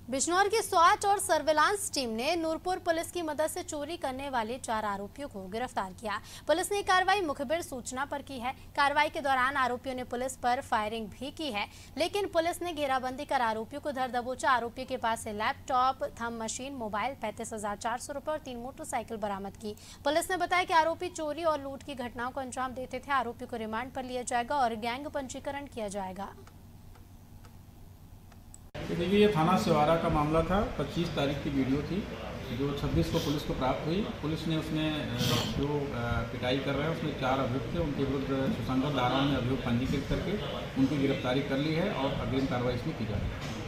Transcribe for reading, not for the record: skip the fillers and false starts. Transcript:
बिजनौर की स्वाट और surveillance team ने नूरपुर पुलिस की मदद से चोरी करने वाले 4 आरोपियों को गिरफ्तार किया। पुलिस ने कार्रवाई मुखबिर सूचना पर की है। कार्रवाई के दौरान आरोपियों ने पुलिस पर फायरिंग भी की है, लेकिन पुलिस ने घेराबंदी कर आरोपियों को धर दबोचा। आरोपियों के पास से लैपटॉप, थंब मशीन, मोबाइल, 35,400 रुपए और 3 मोटरसाइकिल बरामद की। पुलिस ने बताया कि आरोपी चोरी और लूट की घटनाओं को अंजाम देते थे। आरोपियों को रिमांड पर लिया जाएगा और गैंग पंजीकरण किया जाएगा। देखिए, ये थाना सिवारा का मामला था। 25 तारीख की वीडियो थी जो 26 को पुलिस को प्राप्त हुई। पुलिस ने उसमें जो पिटाई कर रहे हैं उसमें 4 अभियुक्त थे, उनके विरुद्ध सुसंगत धाराओं में अभियोग पंजीकृत करके उनकी गिरफ्तारी कर ली है और अग्रिम कार्रवाई इसमें की जा रही है।